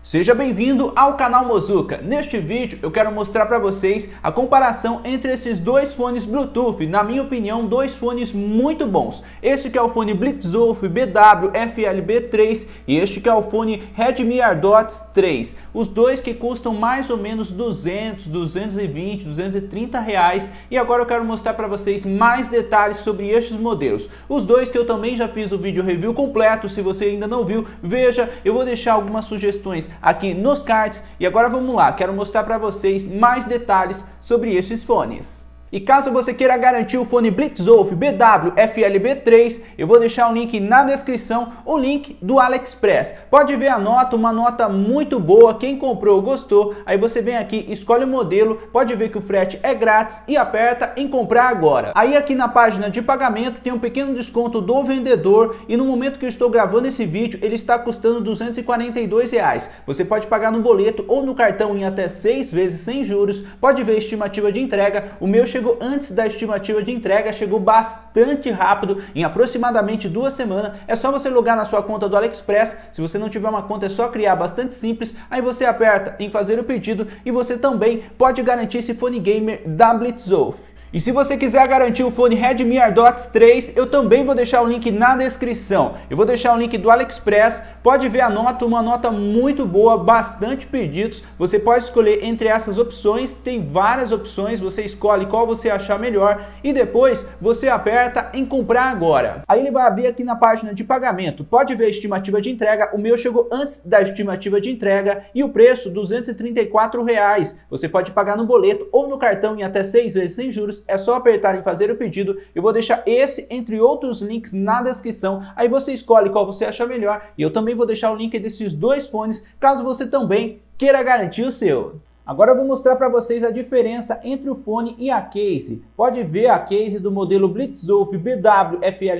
Seja bem-vindo ao canal Mozuka. Neste vídeo eu quero mostrar para vocês a comparação entre esses dois fones Bluetooth, na minha opinião, dois fones muito bons. Este que é o fone Blitzwolf BW FLB3 e este que é o fone Redmi AirDots 3. Os dois que custam mais ou menos 200, 220, 230 reais. E agora eu quero mostrar para vocês mais detalhes sobre estes modelos. Os dois que eu também já fiz o vídeo review completo, se você ainda não viu, veja, eu vou deixar algumas sugestões aqui nos cards. E agora vamos lá, quero mostrar para vocês mais detalhes sobre esses fones. E caso você queira garantir o fone Blitzwolf BW FLB3, eu vou deixar o link na descrição, o link do AliExpress. Pode ver a nota, uma nota muito boa, quem comprou gostou, aí você vem aqui, escolhe o modelo, pode ver que o frete é grátis e aperta em comprar agora. Aí aqui na página de pagamento tem um pequeno desconto do vendedor e no momento que eu estou gravando esse vídeo, ele está custando R$ 242 reais. Você pode pagar no boleto ou no cartão em até 6 vezes sem juros, pode ver a estimativa de entrega, o meu chegou antes da estimativa de entrega, chegou bastante rápido, em aproximadamente 2 semanas. É só você logar na sua conta do AliExpress. Se você não tiver uma conta, é só criar, bastante simples. Aí você aperta em fazer o pedido e você também pode garantir esse fone gamer da Blitzwolf. E se você quiser garantir o fone Redmi AirDots 3, eu também vou deixar o link na descrição. Eu vou deixar o link do AliExpress, pode ver a nota, uma nota muito boa, bastante pedidos. Você pode escolher entre essas opções, tem várias opções, você escolhe qual você achar melhor e depois você aperta em comprar agora. Aí ele vai abrir aqui na página de pagamento, pode ver a estimativa de entrega, o meu chegou antes da estimativa de entrega e o preço R$ 234 reais. Você pode pagar no boleto ou no cartão em até 6 vezes sem juros. É só apertar em fazer o pedido. Eu vou deixar esse entre outros links na descrição. Aí você escolhe qual você achar melhor. E eu também vou deixar o link desses dois fones, caso você também queira garantir o seu. Agora eu vou mostrar para vocês a diferença entre o fone e a case. Pode ver a case do modelo Blitzwolf BW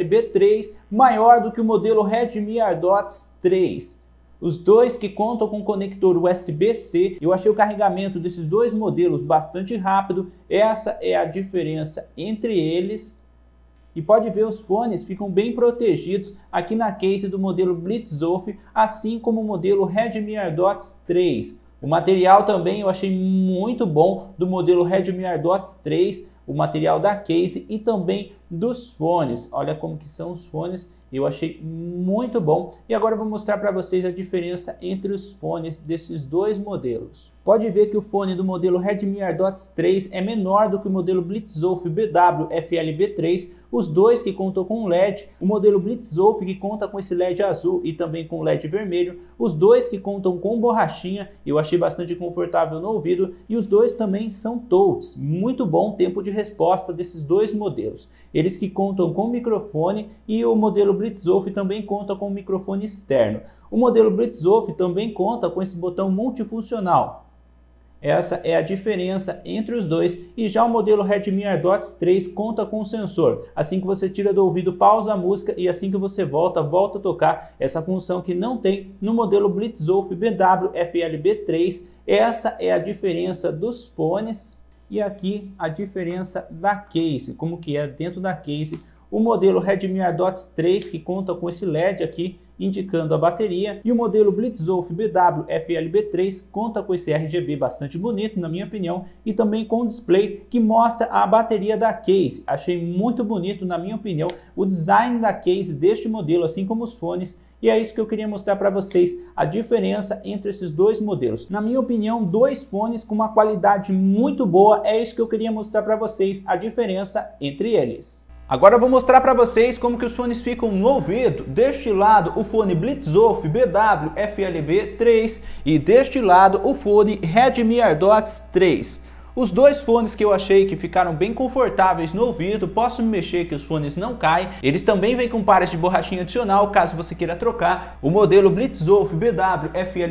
FLB3 maior do que o modelo Redmi AirDots 3. Os dois que contam com conector USB-C, eu achei o carregamento desses dois modelos bastante rápido. Essa é a diferença entre eles. E pode ver, os fones ficam bem protegidos aqui na case do modelo Blitzwolf, assim como o modelo Redmi AirDots 3. O material também eu achei muito bom do modelo Redmi AirDots 3, o material da case e também dos fones. Olha como que são os fones. Eu achei muito bom e agora eu vou mostrar para vocês a diferença entre os fones desses dois modelos. Pode ver que o fone do modelo Redmi AirDots 3 é menor do que o modelo Blitzwolf BW FLB3, os dois que contam com LED, o modelo Blitzwolf que conta com esse LED azul e também com LED vermelho, os dois que contam com borrachinha, eu achei bastante confortável no ouvido e os dois também são touch, muito bom tempo de resposta desses dois modelos. Eles que contam com microfone e o modelo Blitzwolf também conta com microfone externo. O modelo Blitzwolf também conta com esse botão multifuncional. Essa é a diferença entre os dois e já o modelo Redmi AirDots 3 conta com um sensor. Assim que você tira do ouvido, pausa a música e assim que você volta a tocar. Essa função que não tem no modelo Blitzwolf BW FLB3. Essa é a diferença dos fones e aqui a diferença da case, como que é dentro da case. O modelo Redmi AirDots 3 que conta com esse LED aqui indicando a bateria e o modelo Blitzwolf BW FLB3 conta com esse RGB bastante bonito na minha opinião e também com um display que mostra a bateria da case. Achei muito bonito na minha opinião o design da case deste modelo, assim como os fones. E é isso que eu queria mostrar para vocês, a diferença entre esses dois modelos. Na minha opinião, dois fones com uma qualidade muito boa, é isso que eu queria mostrar para vocês, a diferença entre eles. Agora eu vou mostrar para vocês como que os fones ficam no ouvido. Deste lado o fone Blitzwolf BW FLB3 e deste lado o fone Redmi AirDots 3. Os dois fones que eu achei que ficaram bem confortáveis no ouvido, posso me mexer que os fones não caem. Eles também vêm com pares de borrachinha adicional, caso você queira trocar. O modelo Blitzwolf BW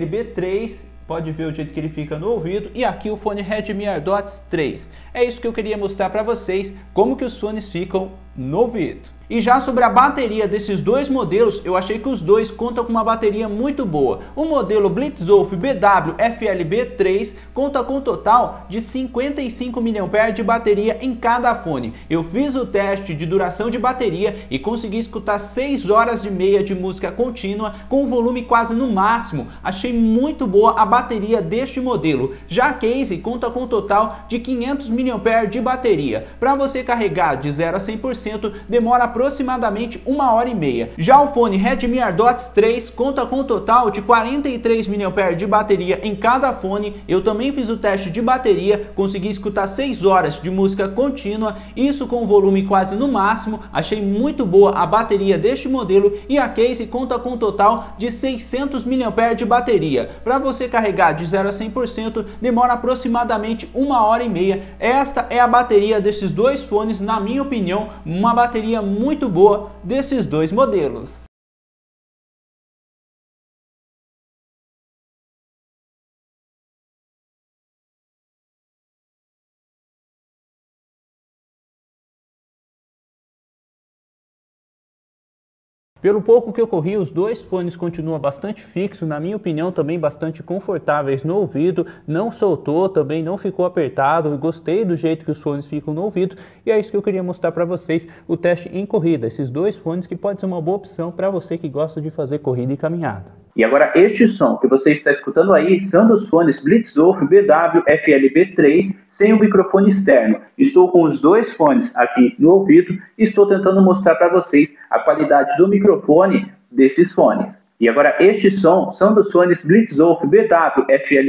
FLB3, pode ver o jeito que ele fica no ouvido. E aqui o fone Redmi AirDots 3. É isso que eu queria mostrar para vocês, como que os fones ficam no ouvido. E já sobre a bateria desses dois modelos, eu achei que os dois contam com uma bateria muito boa. O modelo Blitzwolf BW FLB3 conta com um total de 55 mAh de bateria em cada fone. Eu fiz o teste de duração de bateria e consegui escutar 6 horas e meia de música contínua com o volume quase no máximo. Achei muito boa a bateria deste modelo. Já a Case conta com um total de 500 mAh de bateria. Para você carregar de 0 a 100% demora aproximadamente 1h30. Já o fone Redmi AirDots 3 conta com um total de 43 mAh de bateria em cada fone. Eu também fiz o teste de bateria, consegui escutar 6 horas de música contínua, isso com o volume quase no máximo. Achei muito boa a bateria deste modelo e a Case conta com um total de 600 mAh de bateria. Para você carregar de 0 a 100% demora aproximadamente 1h30. Esta é a bateria desses dois fones, na minha opinião, uma bateria muito boa desses dois modelos. Pelo pouco que eu corri, os dois fones continuam bastante fixos, na minha opinião também bastante confortáveis no ouvido, não soltou, também não ficou apertado, eu gostei do jeito que os fones ficam no ouvido e é isso que eu queria mostrar para vocês, o teste em corrida, esses dois fones que pode ser uma boa opção para você que gosta de fazer corrida e caminhada. E agora este som que você está escutando aí são dos fones Blitzwolf BW FLB3 sem o microfone externo. Estou com os dois fones aqui no ouvido e estou tentando mostrar para vocês a qualidade do microfone desses fones. E agora este som são dos fones Blitzwolf BW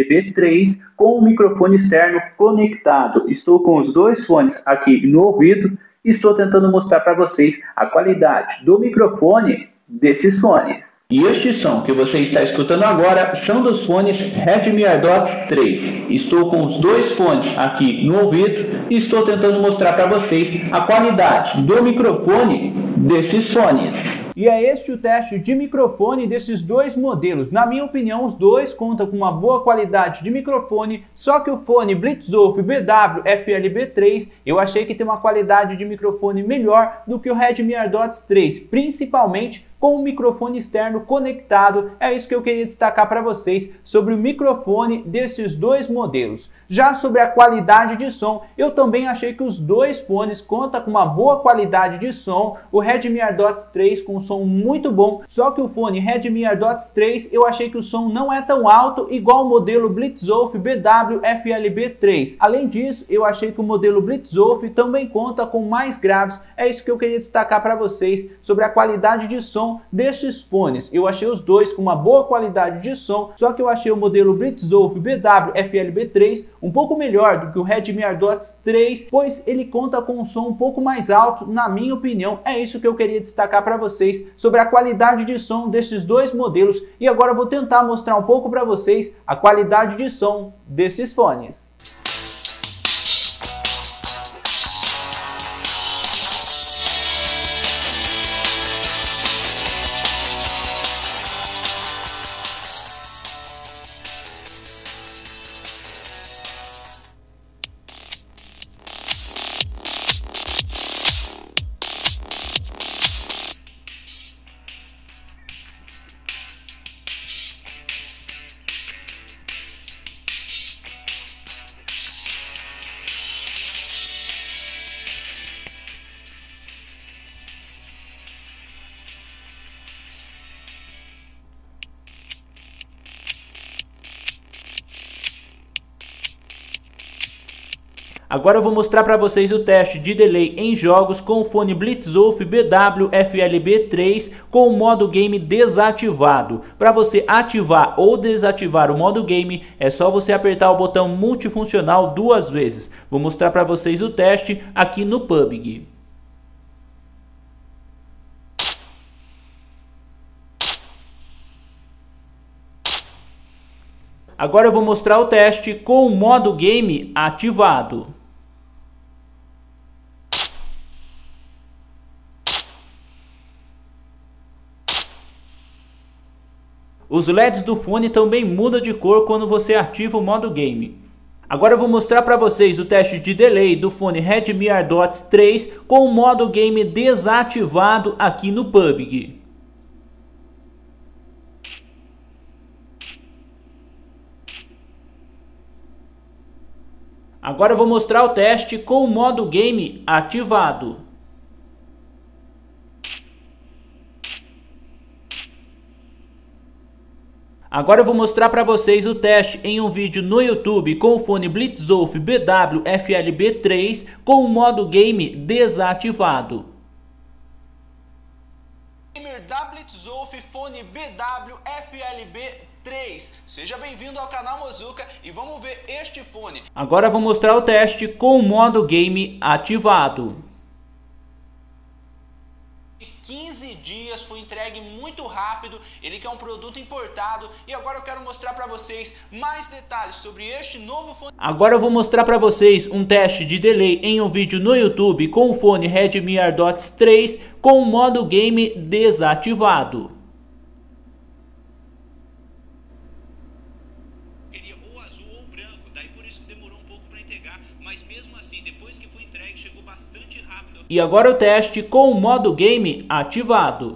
FLB3 com o microfone externo conectado. Estou com os dois fones aqui no ouvido e estou tentando mostrar para vocês a qualidade do microfone desses fones. E este som que você está escutando agora são dos fones Redmi AirDots 3. Estou com os dois fones aqui no ouvido e estou tentando mostrar para vocês a qualidade do microfone desses fones. E é este o teste de microfone desses dois modelos. Na minha opinião, os dois contam com uma boa qualidade de microfone, só que o fone Blitzwolf BW FLB3 eu achei que tem uma qualidade de microfone melhor do que o Redmi AirDots 3, principalmente com o microfone externo conectado. É isso que eu queria destacar para vocês sobre o microfone desses dois modelos. Já sobre a qualidade de som, eu também achei que os dois fones contam com uma boa qualidade de som. O Redmi AirDots 3 com um som muito bom, só que o fone Redmi AirDots 3 eu achei que o som não é tão alto igual o modelo Blitzwolf BW FLB3. Além disso, eu achei que o modelo Blitzwolf também conta com mais graves. É isso que eu queria destacar para vocês sobre a qualidade de som destes fones. Eu achei os dois com uma boa qualidade de som, só que eu achei o modelo Blitzwolf BW FLB3 um pouco melhor do que o Redmi AirDots 3, pois ele conta com um som um pouco mais alto, na minha opinião. É isso que eu queria destacar para vocês sobre a qualidade de som desses dois modelos e agora eu vou tentar mostrar um pouco para vocês a qualidade de som desses fones. Agora eu vou mostrar para vocês o teste de delay em jogos com o fone Blitzwolf BW FLB3 com o modo game desativado. Para você ativar ou desativar o modo game é só você apertar o botão multifuncional 2 vezes. Vou mostrar para vocês o teste aqui no PUBG. Agora eu vou mostrar o teste com o modo game ativado. Os LEDs do fone também mudam de cor quando você ativa o modo game. Agora eu vou mostrar para vocês o teste de delay do fone Redmi AirDots 3 com o modo game desativado aqui no PUBG. Agora eu vou mostrar o teste com o modo game ativado. Agora eu vou mostrar para vocês o teste em um vídeo no YouTube com o fone Blitzwolf BW FLB3 com o modo game desativado. Gamer da Blitzwolf fone BW FLB3. Seja bem-vindo ao canal Mozuka e vamos ver este fone. Agora eu vou mostrar o teste com o modo game ativado. 15 dias, foi entregue muito rápido, ele que é um produto importado, e agora eu quero mostrar para vocês mais detalhes sobre este novo fone. Agora eu vou mostrar para vocês um teste de delay em um vídeo no YouTube com o fone Redmi AirDots 3 com o modo game desativado. Queria ou azul ou branco, daí por isso que demorou um pouco para entregar, mas mesmo assim, depois que foi entregue, chegou bastante rápido. E agora o teste com o modo game ativado.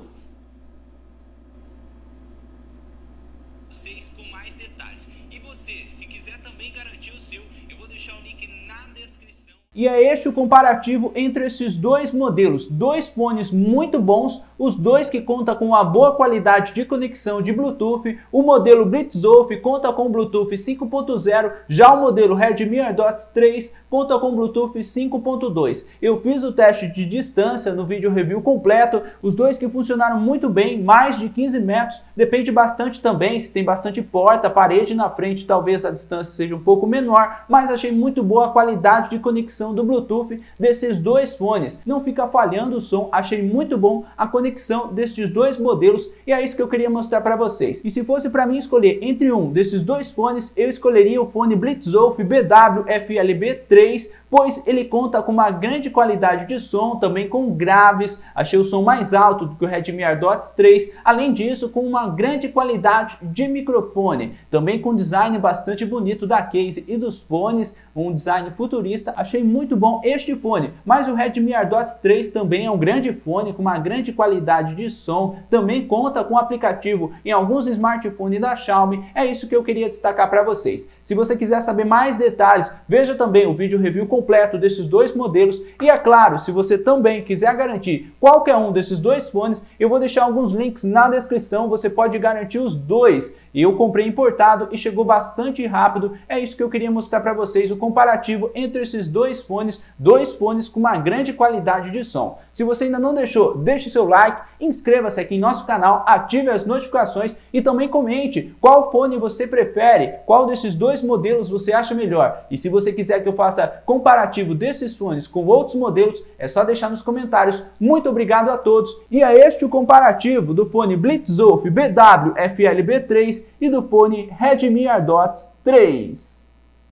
Vocês com mais detalhes. E você, se quiser também garantir o seu, eu vou deixar o link na descrição. E é este o comparativo entre esses dois modelos, dois fones muito bons, os dois que contam com uma boa qualidade de conexão de Bluetooth. O modelo Blitzwolf conta com Bluetooth 5.0, já o modelo Redmi AirDots 3 conta com Bluetooth 5.2. Eu fiz o teste de distância no vídeo review completo, os dois que funcionaram muito bem, mais de 15 metros, depende bastante também, se tem bastante porta, parede na frente, talvez a distância seja um pouco menor, mas achei muito boa a qualidade de conexão do Bluetooth desses dois fones. Não fica falhando o som, achei muito bom a conexão desses dois modelos e é isso que eu queria mostrar para vocês. E se fosse para mim escolher entre um desses dois fones, eu escolheria o fone Blitzwolf BW FLB3, pois ele conta com uma grande qualidade de som, também com graves, achei o som mais alto do que o Redmi AirDots 3, além disso com uma grande qualidade de microfone, também com design bastante bonito da case e dos fones, um design futurista, achei muito bom este fone, mas o Redmi AirDots 3 também é um grande fone com uma grande qualidade de som, também conta com aplicativo em alguns smartphones da Xiaomi, é isso que eu queria destacar para vocês. Se você quiser saber mais detalhes, veja também o vídeo review completo desses dois modelos e é claro, se você também quiser garantir qualquer um desses dois fones, eu vou deixar alguns links na descrição, você pode garantir os dois. Eu comprei importado e chegou bastante rápido, é isso que eu queria mostrar para vocês, o comparativo entre esses dois fones com uma grande qualidade de som. Se você ainda não deixou, deixe seu like, inscreva-se aqui em nosso canal, ative as notificações e também comente qual fone você prefere, qual desses dois modelos você acha melhor. E se você quiser que eu faça comparativo desses fones com outros modelos, é só deixar nos comentários. Muito obrigado a todos e é este o comparativo do fone Blitzwolf BW FLB3 e do fone Redmi AirDots 3.